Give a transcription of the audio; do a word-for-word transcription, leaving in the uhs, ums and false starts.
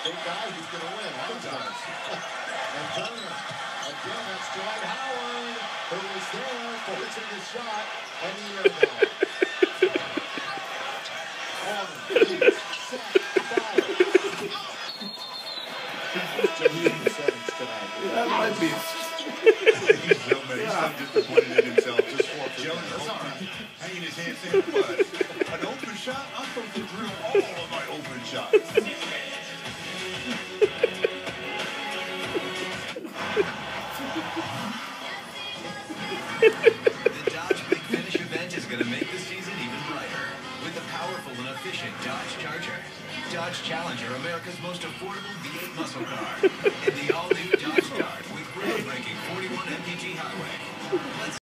big guy, he's going to win. All does. And Turner, again, that's Dwight Howard, who was there, forcing the shot, and the air ball. Corner, lead, set, fire. Joe's settings tonight. That might be. He's so mad. He's so disappointed in himself. Just for Jones hanging his head saying, what? An open shot? I'm supposed to drill all of my open shots. The Dodge Big Finish event is going to make the season even brighter with the powerful and efficient Dodge Charger. Dodge Challenger, America's most affordable V eight muscle car. And the all-new Dodge Dart with groundbreaking forty-one M P G highway. Let's